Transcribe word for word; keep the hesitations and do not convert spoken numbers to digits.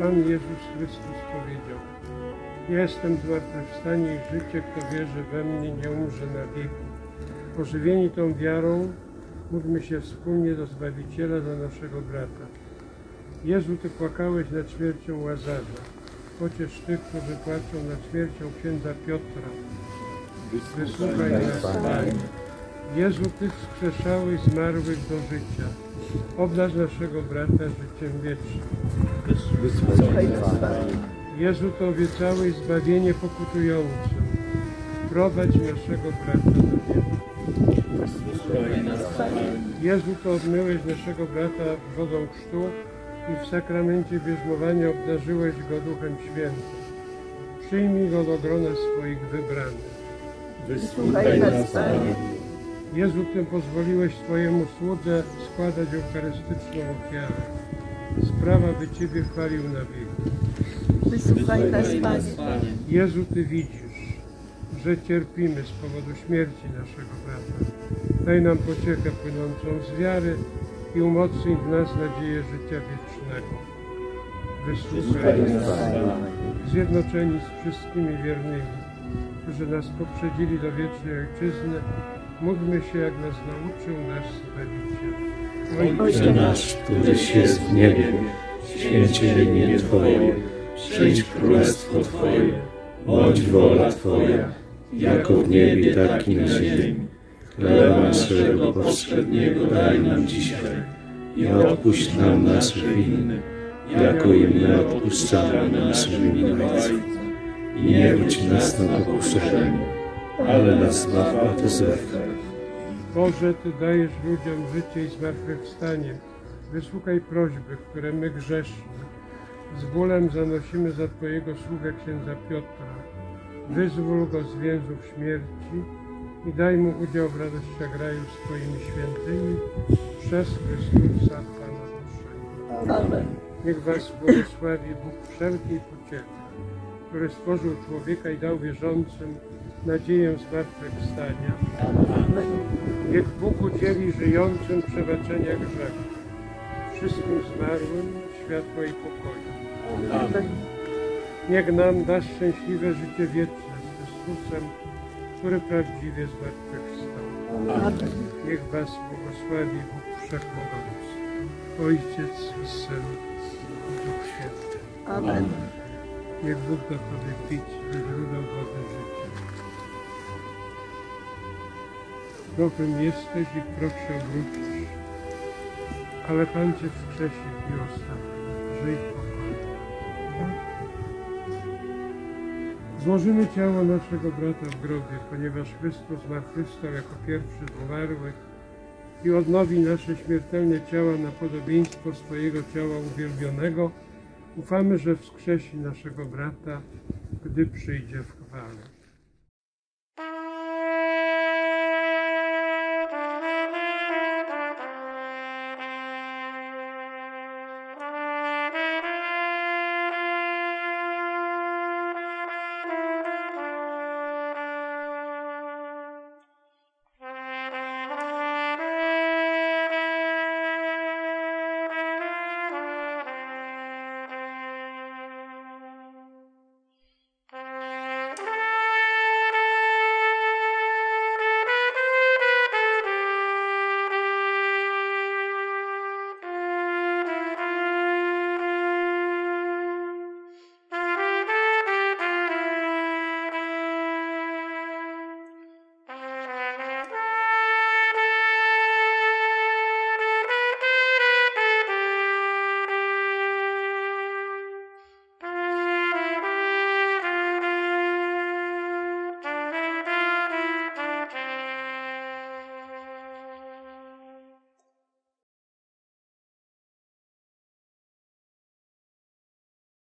Pan Jezus Chrystus powiedział: ja jestem zmartwychwstanie i życie, kto wierzy we mnie, nie umrze na wieki. Ożywieni tą wiarą, módlmy się wspólnie do Zbawiciela, za naszego brata. Jezu, Ty płakałeś nad śmiercią Łazarza. Pociesz tych, którzy płaczą nad śmiercią księdza Piotra. Wysłuchaj nas, Panie. Jezu, Ty wskrzeszałeś zmarłych do życia. Obdarz naszego brata życiem wiecznym. Wysłuchaj nas, Panie. Jezu, Ty obiecałeś zbawienie pokutującym. Prowadź naszego brata do nieba. Wysłuchaj nas, Panie. Jezu, Ty obmyłeś naszego brata wodą chrztu i w sakramencie bierzmowania obdarzyłeś go Duchem Świętym. Przyjmij go do grona swoich wybranych. Wysłuchaj nas, Panie. Jezu, Ty pozwoliłeś Twojemu słudze składać eucharystyczną ofiarę. Sprawa, by Ciebie chwalił na wieki. Wysłuchaj nas, Panie. Jezu, Ty widzisz, że cierpimy z powodu śmierci naszego brata. Daj nam pociechę płynącą z wiary i umocnij w nas nadzieję życia wiecznego. Wysłuchaj nas, Panie. Zjednoczeni z wszystkimi wiernymi, którzy nas poprzedzili do wiecznej Ojczyzny, módlmy się, jak nas nauczył nasz Zbawiciel. Ojcze nasz, któryś jest w niebie, święcie imię Twoje, przyjdź królestwo Twoje, bądź wola Twoja, jako w niebie, tak i na ziemi. Chleba naszego powszedniego daj nam dzisiaj i odpuść nam nasze winy, jako i my odpuszczamy naszym winowajcom. I nie wódź nas na pokuszenie, ale nas zbaw od złego. Boże, Ty dajesz ludziom życie i zmartwychwstanie. Wysłuchaj prośby, które my grzeszni z bólem zanosimy za Twojego sługę księdza Piotra. Wyzwól go z więzów śmierci i daj mu udział w radościach raju z Twoimi świętymi przez Chrystusa Pana naszego. Amen. Niech Was błogosławi Bóg wszelkiej pociechy, który stworzył człowieka i dał wierzącym nadzieję zmartwychwstania. Amen. Niech Bóg udzieli żyjącym przebaczenia grzechów, wszystkim zmarłym światła i pokoju. Amen. Niech nam da szczęśliwe życie wieczne z Chrystusem, który prawdziwie zmartwychwstał. Amen. Niech Was błogosławi Bóg Wszechmogący, Ojciec i Syn i Duch Święty. Amen. Niech Bóg da Tobie pić ze źródeł wody życia. Prochem jesteś i w proch się obrócisz, ale Pan Cię wskrzesi w dniu ostatnim. Żyj w pokoju. Złożymy ciało naszego brata w grobie, ponieważ Chrystus zmartwychwstał jako pierwszy z umarłych i odnowi nasze śmiertelne ciała na podobieństwo swojego ciała uwielbionego. Ufamy, że wskrzesi naszego brata, gdy przyjdzie w chwale.